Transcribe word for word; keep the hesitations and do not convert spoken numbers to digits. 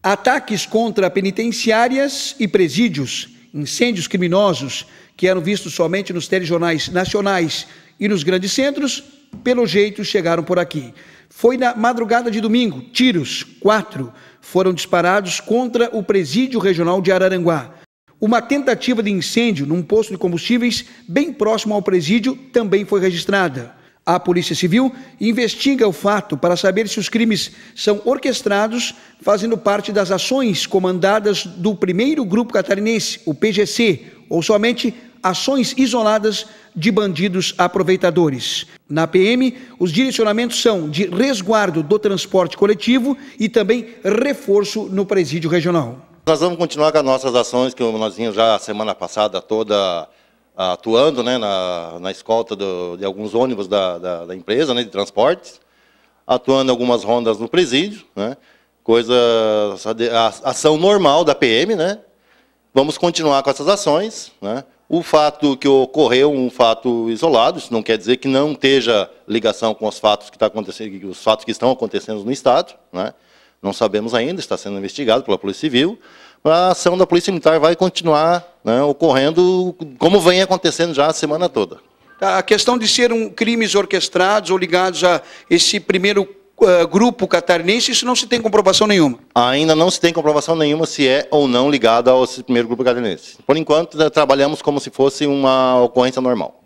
Ataques contra penitenciárias e presídios, incêndios criminosos que eram vistos somente nos telejornais nacionais e nos grandes centros, pelo jeito chegaram por aqui. Foi na madrugada de domingo, tiros, quatro, foram disparados contra o Presídio Regional de Araranguá. Uma tentativa de incêndio num posto de combustíveis bem próximo ao presídio também foi registrada. A Polícia Civil investiga o fato para saber se os crimes são orquestrados, fazendo parte das ações comandadas do primeiro Grupo Catarinense, o P G C, ou somente ações isoladas de bandidos aproveitadores. Na P M, os direcionamentos são de resguardo do transporte coletivo e também reforço no presídio regional. Nós vamos continuar com as nossas ações, que nós vimos já a semana passada toda atuando, né, na, na escolta do, de alguns ônibus da, da, da empresa, né, de transportes, atuando em algumas rondas no presídio, né, coisa, a, ação normal da P M, né. Vamos continuar com essas ações, né. O fato que ocorreu, um fato isolado, isso não quer dizer que não esteja ligação com os fatos que, tá acontecendo, os fatos que estão acontecendo no Estado, né. Não sabemos ainda, está sendo investigado pela Polícia Civil. A ação da Polícia Militar vai continuar, né, ocorrendo como vem acontecendo já a semana toda. A questão de ser um crimes orquestrados ou ligados a esse primeiro uh, grupo catarinense, isso não se tem comprovação nenhuma? Ainda não se tem comprovação nenhuma se é ou não ligado ao primeiro grupo catarinense. Por enquanto, trabalhamos como se fosse uma ocorrência normal.